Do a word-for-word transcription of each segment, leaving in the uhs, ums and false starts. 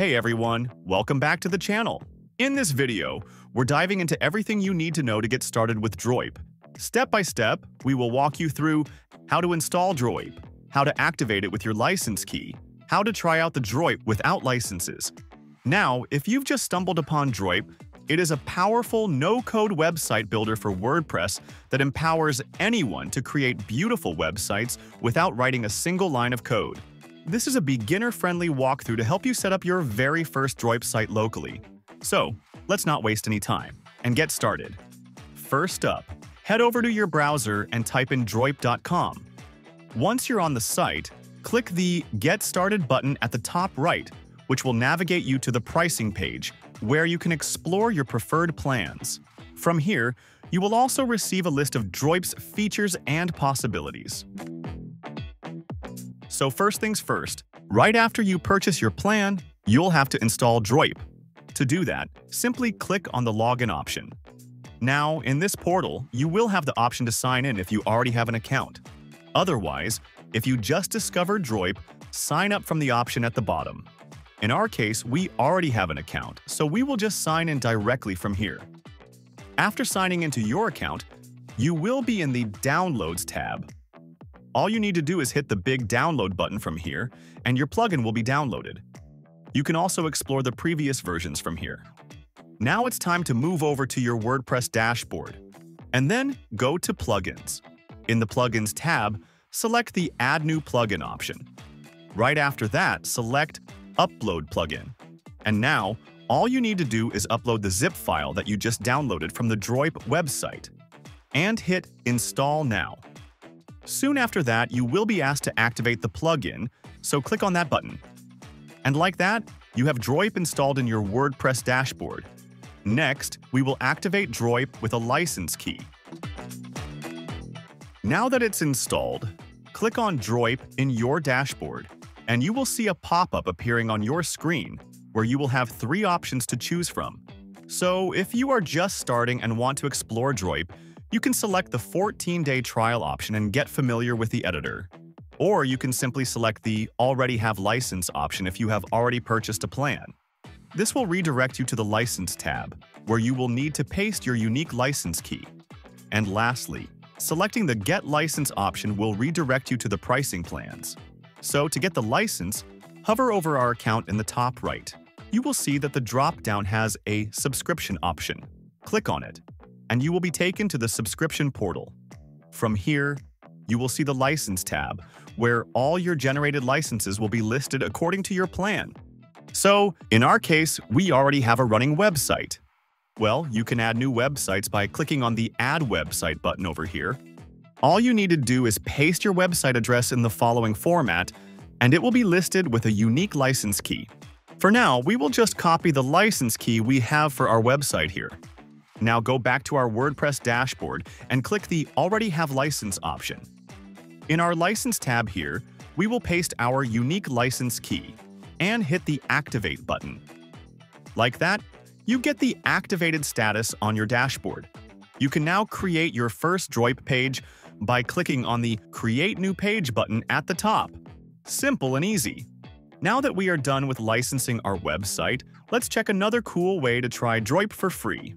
Hey everyone, welcome back to the channel. In this video, we're diving into everything you need to know to get started with Droip. Step by step, we will walk you through how to install Droip, how to activate it with your license key, how to try out the Droip without licenses. Now, if you've just stumbled upon Droip, it is a powerful no-code website builder for WordPress that empowers anyone to create beautiful websites without writing a single line of code. This is a beginner-friendly walkthrough to help you set up your very first Droip site locally. So, let's not waste any time and get started. First up, head over to your browser and type in droip dot com. Once you're on the site, click the Get Started button at the top right, which will navigate you to the pricing page, where you can explore your preferred plans. From here, you will also receive a list of Droip's features and possibilities. So first things first, right after you purchase your plan, you'll have to install Droip. To do that, simply click on the Login option. Now, in this portal, you will have the option to sign in if you already have an account. Otherwise, if you just discovered Droip, sign up from the option at the bottom. In our case, we already have an account, so we will just sign in directly from here. After signing into your account, you will be in the Downloads tab. All you need to do is hit the big download button from here, and your plugin will be downloaded. You can also explore the previous versions from here. Now it's time to move over to your WordPress dashboard, and then go to Plugins. In the Plugins tab, select the Add New Plugin option. Right after that, select Upload Plugin. And now, all you need to do is upload the zip file that you just downloaded from the Droip website, and hit Install Now. Soon after that, you will be asked to activate the plugin, so click on that button. And like that, you have Droip installed in your WordPress dashboard. Next, we will activate Droip with a license key. Now that it's installed, click on Droip in your dashboard, and you will see a pop-up appearing on your screen where you will have three options to choose from. So if you are just starting and want to explore Droip, you can select the fourteen day trial option and get familiar with the editor. Or you can simply select the Already Have License option if you have already purchased a plan. This will redirect you to the License tab, where you will need to paste your unique license key. And lastly, selecting the Get License option will redirect you to the pricing plans. So to get the license, hover over our account in the top right. You will see that the drop-down has a subscription option. Click on it, and you will be taken to the subscription portal. From here, you will see the License tab, where all your generated licenses will be listed according to your plan. So, in our case, we already have a running website. Well, you can add new websites by clicking on the Add Website button over here. All you need to do is paste your website address in the following format, and it will be listed with a unique license key. For now, we will just copy the license key we have for our website here. Now go back to our WordPress dashboard and click the Already Have License option. In our License tab here, we will paste our unique license key and hit the Activate button. Like that, you get the activated status on your dashboard. You can now create your first Droip page by clicking on the Create New Page button at the top. Simple and easy. Now that we are done with licensing our website, let's check another cool way to try Droip for free.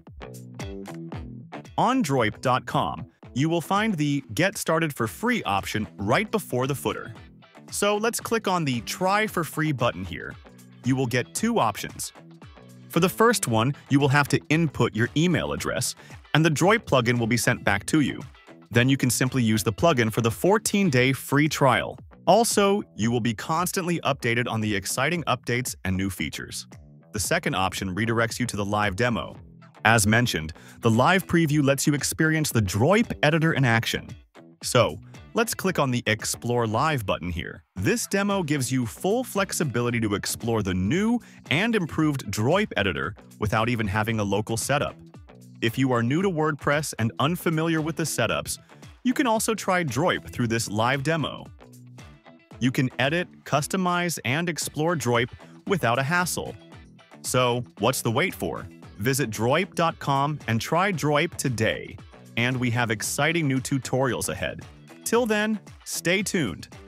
On droip dot com, you will find the Get Started for Free option right before the footer. So let's click on the Try for Free button here. You will get two options. For the first one, you will have to input your email address, and the Droip plugin will be sent back to you. Then you can simply use the plugin for the fourteen day free trial. Also, you will be constantly updated on the exciting updates and new features. The second option redirects you to the live demo. As mentioned, the live preview lets you experience the Droip editor in action. So, let's click on the Explore Live button here. This demo gives you full flexibility to explore the new and improved Droip editor without even having a local setup. If you are new to WordPress and unfamiliar with the setups, you can also try Droip through this live demo. You can edit, customize, and explore Droip without a hassle. So, what's the wait for? Visit droip dot com and try Droip today. And we have exciting new tutorials ahead. Till then, stay tuned.